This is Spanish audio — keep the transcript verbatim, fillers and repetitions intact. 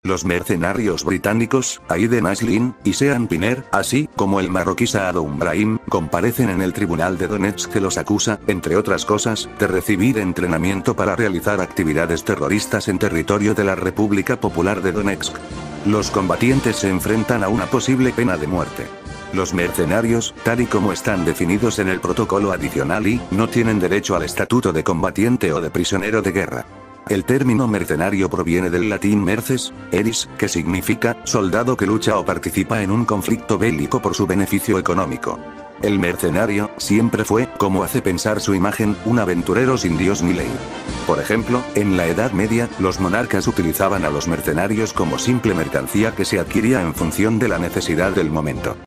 Los mercenarios británicos, Aiden Ashlin y Sean Pinner, así como el marroquí Saadou Brahim, comparecen en el tribunal de Donetsk que los acusa, entre otras cosas, de recibir entrenamiento para realizar actividades terroristas en territorio de la República Popular de Donetsk. Los combatientes se enfrentan a una posible pena de muerte. Los mercenarios, tal y como están definidos en el protocolo adicional I, no tienen derecho al estatuto de combatiente o de prisionero de guerra. El término mercenario proviene del latín merces, eris, que significa soldado que lucha o participa en un conflicto bélico por su beneficio económico. El mercenario siempre fue, como hace pensar su imagen, un aventurero sin dios ni ley. Por ejemplo, en la Edad Media, los monarcas utilizaban a los mercenarios como simple mercancía que se adquiría en función de la necesidad del momento.